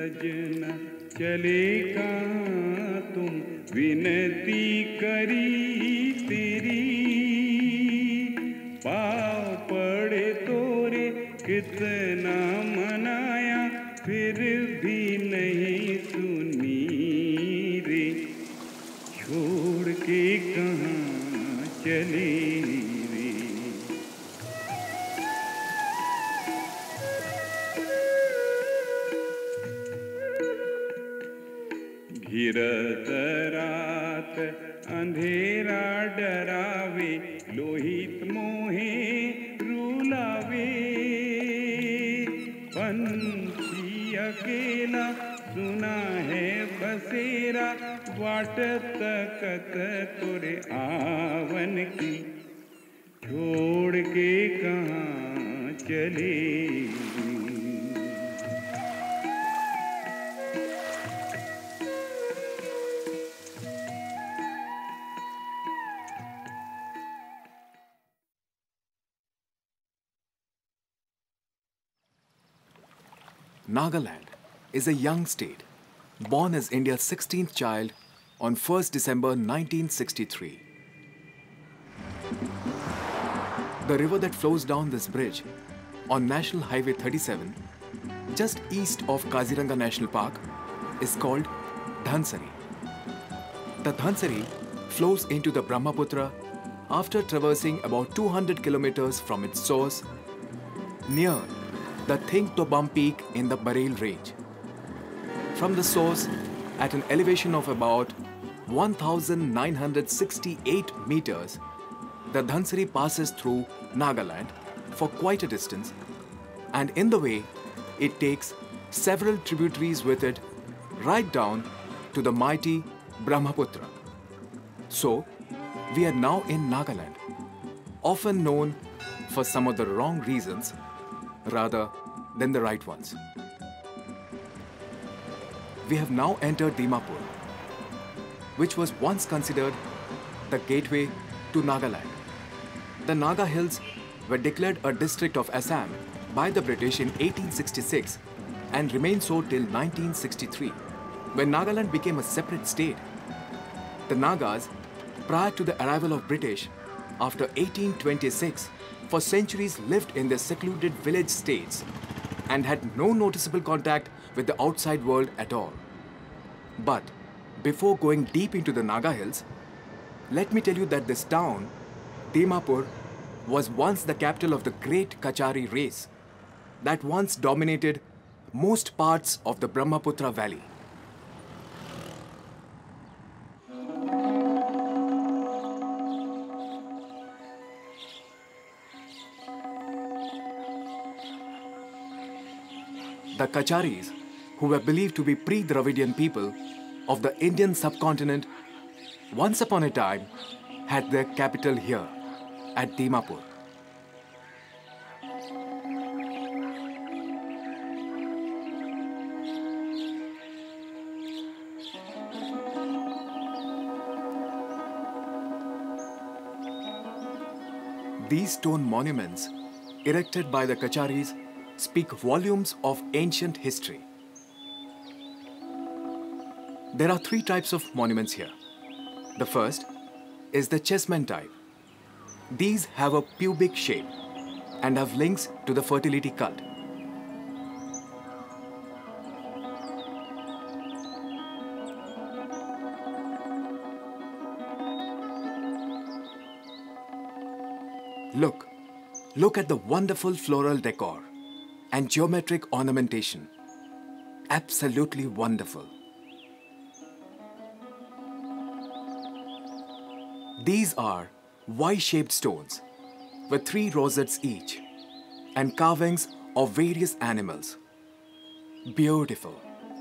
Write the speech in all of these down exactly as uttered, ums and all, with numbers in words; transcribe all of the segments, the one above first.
सजना चले कहाँ तुम विनती करी तेरी पाँव पड़े तोरे कितना मनाया फिर भी नहीं सुनी रे छोड़ के कहाँ चले रे। घिरत रात अंधेरा डरावे लोहित मोहे रुलावे पंछी अकेला सुना है बसेरा वाट तकत तुरे आवन की छोड़ के कहाँ चले। Nagaland is a young state, born as India's sixteenth child on first December nineteen sixty-three. The river that flows down this bridge on National Highway thirty-seven, just east of Kaziranga National Park, is called Dhansari. The Dhansari flows into the Brahmaputra after traversing about two hundred kilometers from its source near the Thingtobam Peak in the Bareil Range. From the source, at an elevation of about one thousand nine hundred sixty-eight meters, the Dhansari passes through Nagaland for quite a distance, and in the way, it takes several tributaries with it right down to the mighty Brahmaputra. So, we are now in Nagaland, often known for some of the wrong reasons rather than the right ones. We have now entered Dimapur, which was once considered the gateway to Nagaland. The Naga Hills were declared a district of Assam by the British in eighteen sixty-six and remained so till nineteen sixty-three, when Nagaland became a separate state. The Nagas, prior to the arrival of British after eighteen twenty-six, for centuries lived in their secluded village states and had no noticeable contact with the outside world at all. But before going deep into the Naga Hills, let me tell you that this town, Dimapur, was once the capital of the great Kachari race that once dominated most parts of the Brahmaputra Valley. The Kacharis, who were believed to be pre-Dravidian people of the Indian subcontinent, once upon a time had their capital here at Dimapur. These stone monuments, erected by the Kacharis, speak volumes of ancient history. There are three types of monuments here. The first is the chessmen type. These have a pubic shape and have links to the fertility cult. Look, look at the wonderful floral decor and geometric ornamentation. Absolutely wonderful. These are Y-shaped stones with three rosettes each and carvings of various animals. Beautiful.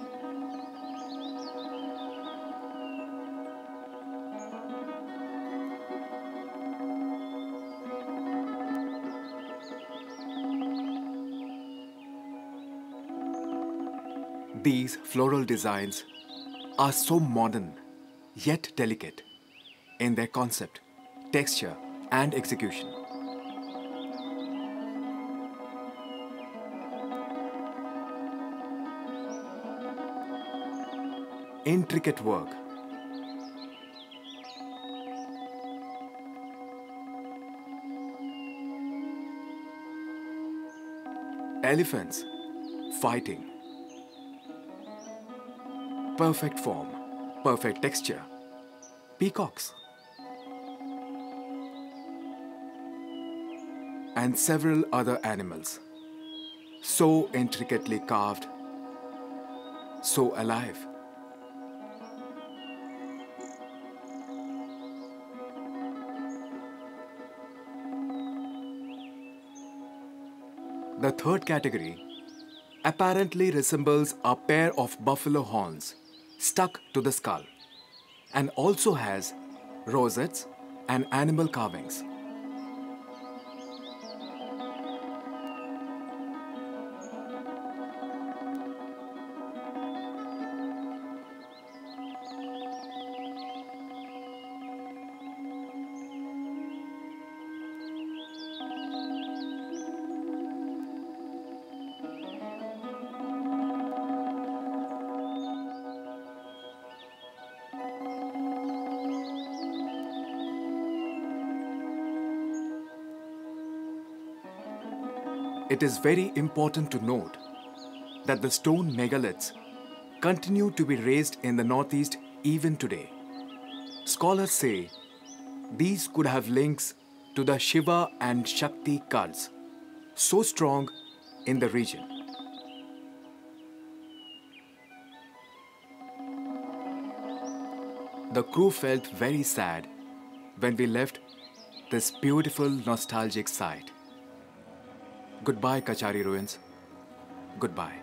These floral designs are so modern yet delicate in their concept, texture, and execution. intricate work. Elephants fighting. Perfect form, perfect texture. Peacocks. And several other animals. So intricately carved, so alive. The third category apparently resembles a pair of buffalo horns stuck to the skull and also has rosettes and animal carvings. It is very important to note that the stone megaliths continue to be raised in the northeast even today. Scholars say these could have links to the Shiva and Shakti cults, so strong in the region. The crew felt very sad when we left this beautiful nostalgic site. Goodbye, Kachari Ruins. Goodbye.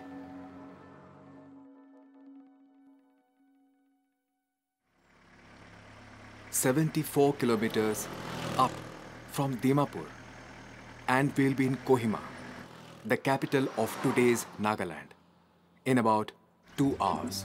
seventy-four kilometers up from Dimapur, and we'll be in Kohima, the capital of today's Nagaland, in about two hours.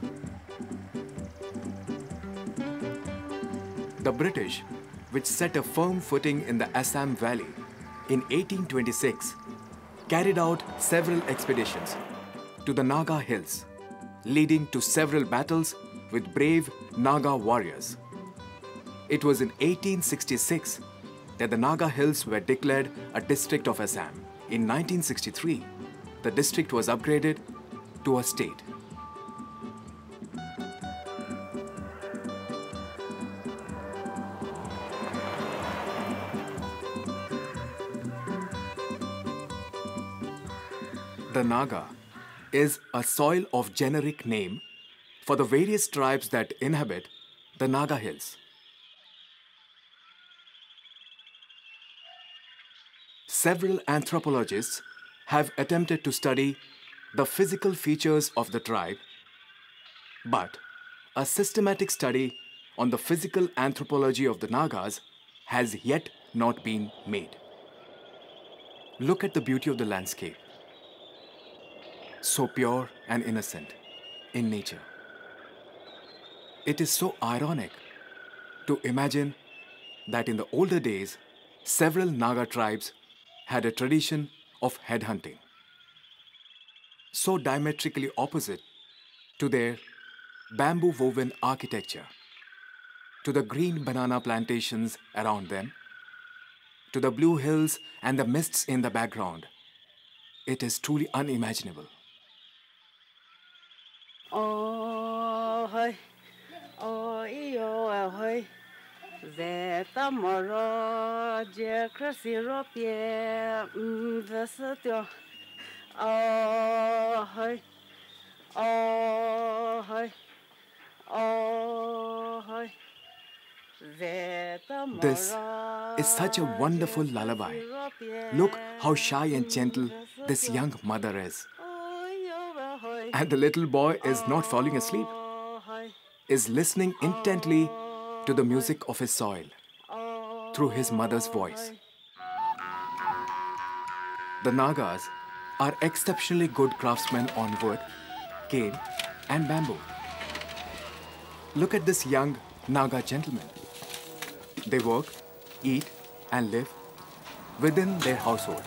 The British, which set a firm footing in the Assam Valley in eighteen twenty-six, carried out several expeditions to the Naga Hills, leading to several battles with brave Naga warriors. It was in eighteen sixty-six that the Naga Hills were declared a district of Assam. In nineteen sixty-three, the district was upgraded to a state. The Naga is a soil of generic name for the various tribes that inhabit the Naga Hills. Several anthropologists have attempted to study the physical features of the tribe, but a systematic study on the physical anthropology of the Nagas has yet not been made. Look at the beauty of the landscape. So pure and innocent in nature. It is so ironic to imagine that in the older days, several Naga tribes had a tradition of headhunting, so diametrically opposite to their bamboo-woven architecture, to the green banana plantations around them, to the blue hills and the mists in the background. It is truly unimaginable. Oh, hey, oh, yo, hey, Zeta Moro, Jacrasi Ropie, the Sutio. Oh, hey, oh, hey, oh, hey. This is such a wonderful lullaby. Look how shy and gentle this young mother is. And the little boy is not falling asleep, is listening intently to the music of his soil through his mother's voice. The Nagas are exceptionally good craftsmen on wood, cane, and bamboo. Look at this young Naga gentleman. They work, eat, and live within their household.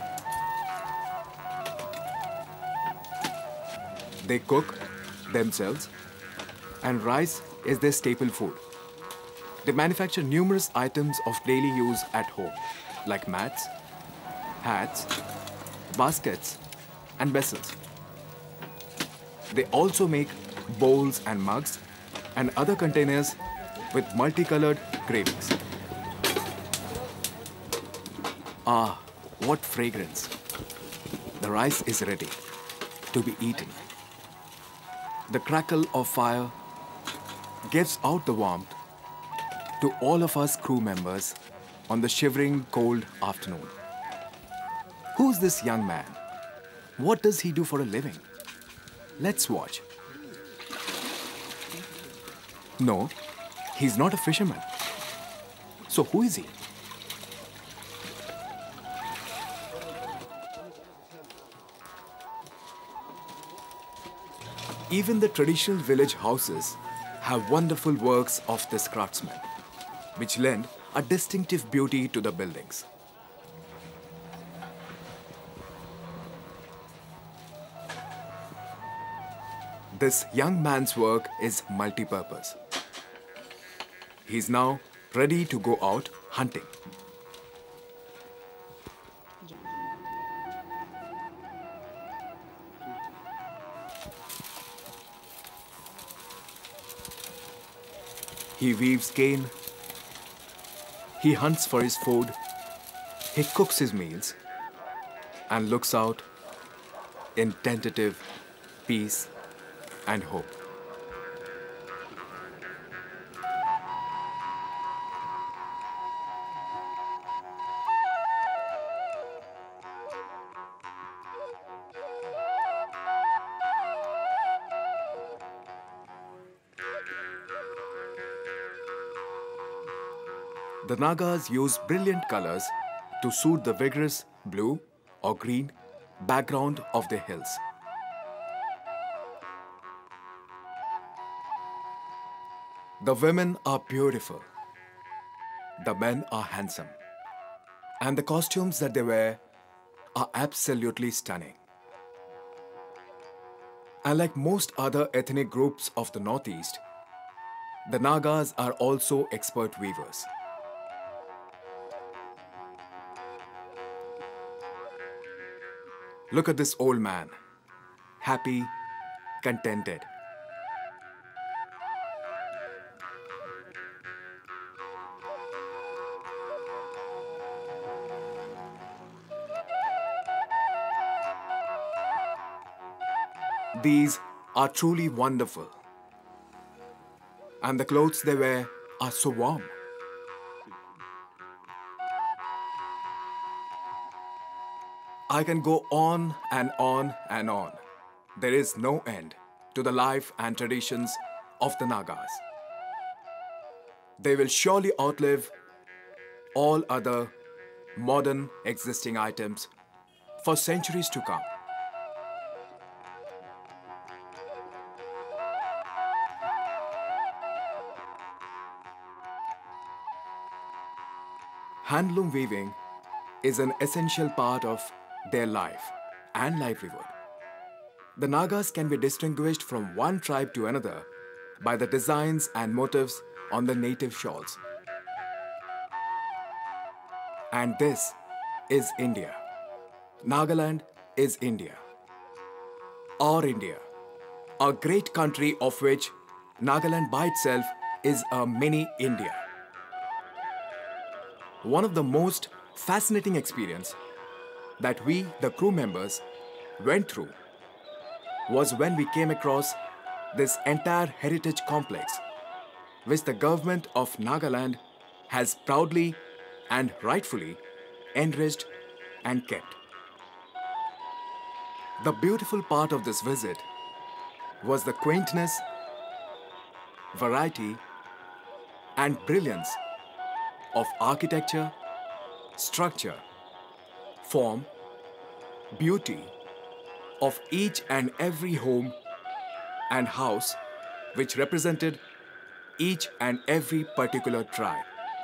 They cook themselves and rise is their staple food. They manufacture numerous items of daily use at home, like mats, hats, baskets, and vessels. They also make bowls and mugs and other containers with multicolored gravings. Ah, what fragrance! The rice is ready to be eaten. The crackle of fire gives out the warmth to all of us crew members on the shivering cold afternoon. Who's this young man? What does he do for a living? Let's watch. No, he's not a fisherman. So who is he? Even the traditional village houses have wonderful works of this craftsman, which lend a distinctive beauty to the buildings. This young man's work is multi-purpose. He's now ready to go out hunting. He weaves cane, he hunts for his food, he cooks his meals, and looks out in tentative peace and hope. The Nagas use brilliant colors to suit the vigorous blue or green background of the hills. The women are beautiful, the men are handsome, and the costumes that they wear are absolutely stunning. And like most other ethnic groups of the Northeast, the Nagas are also expert weavers. Look at this old man, happy, contented. These are truly wonderful, and the clothes they wear are so warm. I can go on and on and on. There is no end to the life and traditions of the Nagas. They will surely outlive all other modern existing items for centuries to come. Handloom weaving is an essential part of their life and livelihood. The Nagas can be distinguished from one tribe to another by the designs and motifs on the native shawls. And this is India. Nagaland is India. Our India, a great country of which Nagaland by itself is a mini India. One of the most fascinating experiences that we, the crew members, went through was when we came across this entire heritage complex, which the government of Nagaland has proudly and rightfully enriched and kept. The beautiful part of this visit was the quaintness, variety, and brilliance of architecture, structure, form, beauty of each and every home and house which represented each and every particular tribe.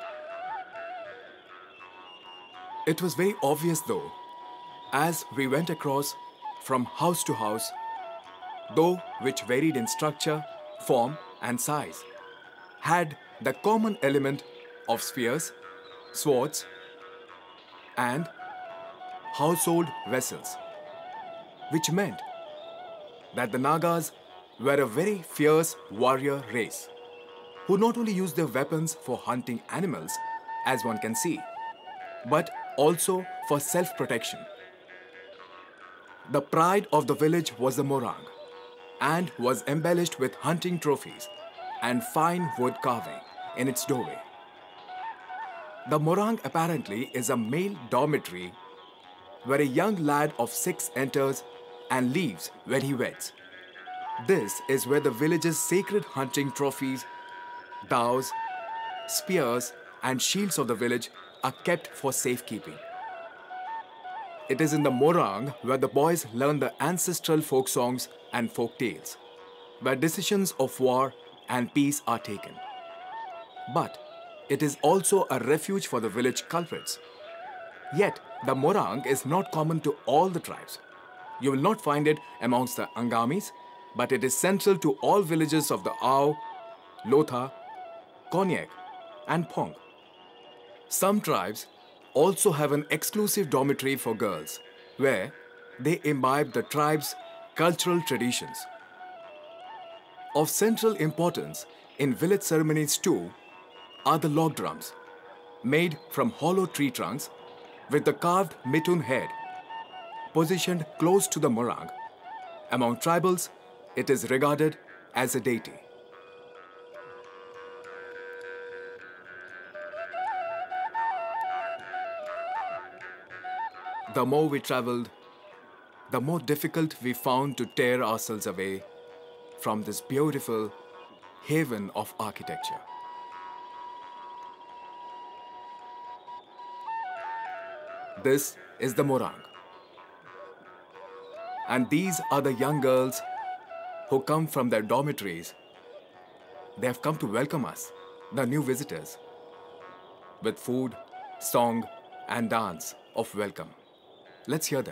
It was very obvious though, as we went across from house to house, though which varied in structure, form and size, had the common element of spears, swords, and household vessels, which meant that the Nagas were a very fierce warrior race who not only used their weapons for hunting animals, as one can see, but also for self-protection. The pride of the village was the morang and was embellished with hunting trophies and fine wood carving in its doorway. The morang apparently is a male dormitory where a young lad of six enters and leaves when he weds. This is where the village's sacred hunting trophies, daos, spears, and shields of the village are kept for safekeeping. It is in the morang where the boys learn the ancestral folk songs and folk tales, where decisions of war and peace are taken. But it is also a refuge for the village culprits. Yet, the morang is not common to all the tribes. You will not find it amongst the Angamis, but it is central to all villages of the Ao, Lotha, Konyak, and Phong. Some tribes also have an exclusive dormitory for girls, where they imbibe the tribe's cultural traditions. Of central importance in village ceremonies too are the log drums, made from hollow tree trunks with the carved mitun head, positioned close to the morang. Among tribals, it is regarded as a deity. The more we traveled, the more difficult we found to tear ourselves away from this beautiful haven of architecture. This is the morang. And these are the young girls who come from their dormitories. They have come to welcome us, the new visitors, with food, song, and dance of welcome. Let's hear them.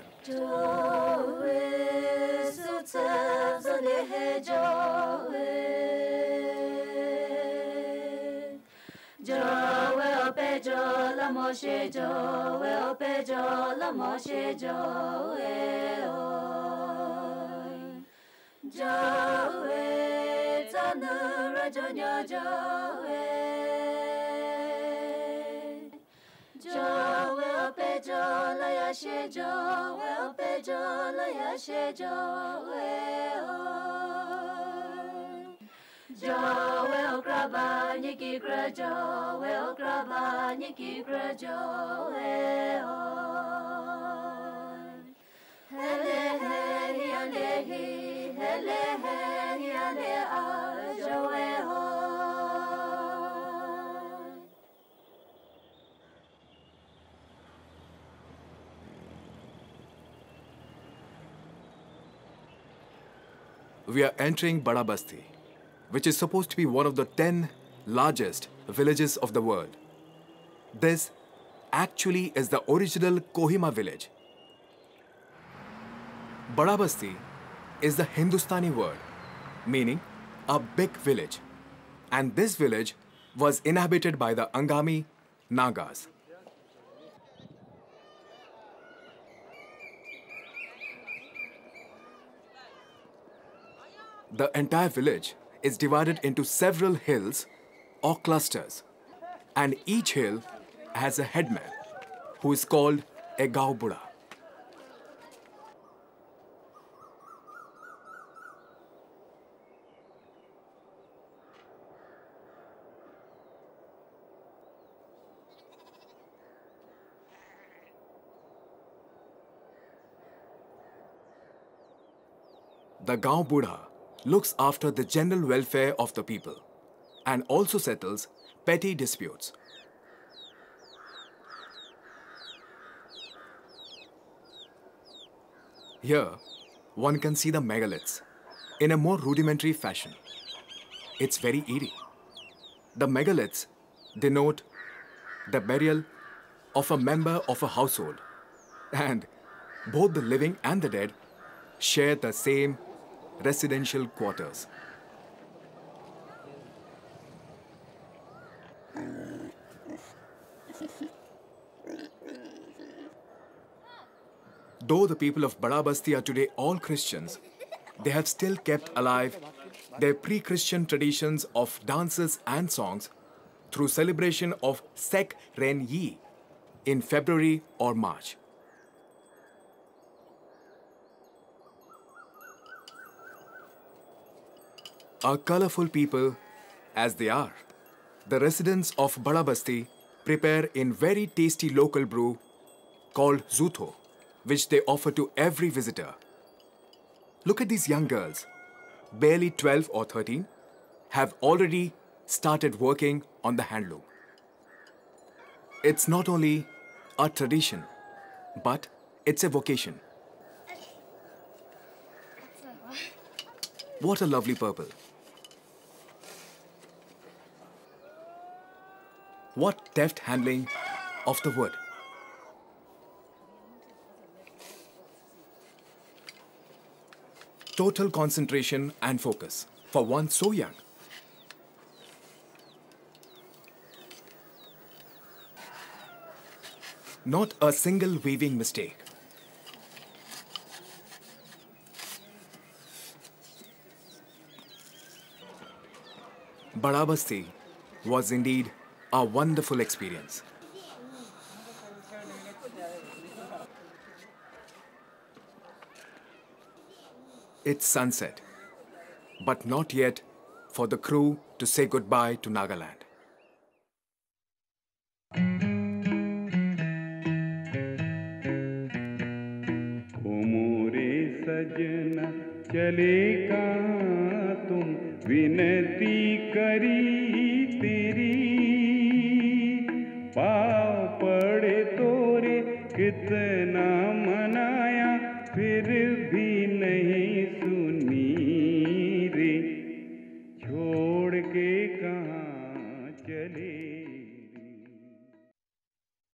We are entering Bada Basti, which is supposed to be one of the ten largest villages of the world. This actually is the original Kohima village. Bada Basti is the Hindustani word meaning a big village, and this village was inhabited by the Angami Nagas. The entire village is divided into several hills or clusters, and each hill has a headman who is called a Gao Buddha. The Gao Buddha looks after the general welfare of the people and also settles petty disputes. Here, one can see the megaliths in a more rudimentary fashion. It's very eerie. The megaliths denote the burial of a member of a household, and both the living and the dead share the same residential quarters. Though the people of Bada Basti are today all Christians, they have still kept alive their pre-Christian traditions of dances and songs through celebration of Sek Ren Yi in February or March. A colorful people as they are, the residents of Bada Basti prepare in very tasty local brew called Zutho, which they offer to every visitor. Look at these young girls, barely twelve or thirteen, have already started working on the handloom. It's not only a tradition, but it's a vocation. What a lovely purple. What deft handling of the wood. Total concentration and focus for one so young. Not a single weaving mistake. Bada Basti was indeed a wonderful experience. It's sunset, but not yet for the crew to say goodbye to Nagaland. सजना चले कहाँ तुम विनती करी तेरी पाँव पड़े तोरे कितना मनाया फिर